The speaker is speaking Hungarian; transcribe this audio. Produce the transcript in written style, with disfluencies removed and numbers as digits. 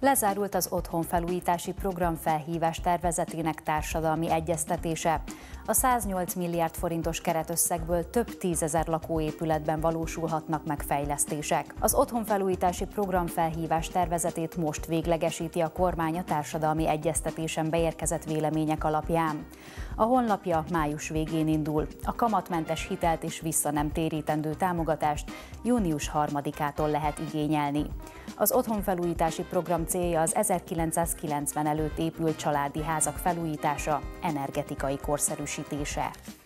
Lezárult az otthonfelújítási program felhívás tervezetének társadalmi egyeztetése. A 108 milliárd forintos keretösszegből több tízezer lakóépületben valósulhatnak meg fejlesztések. Az otthonfelújítási program felhívás tervezetét most véglegesíti a kormány a társadalmi egyeztetésen beérkezett vélemények alapján. A honlapja május végén indul. A kamatmentes hitelt és vissza nem térítendő támogatást június 3-ától lehet igényelni. Az otthonfelújítási program célja az 1990 előtt épült családi házak felújítása, energetikai korszerűsítése.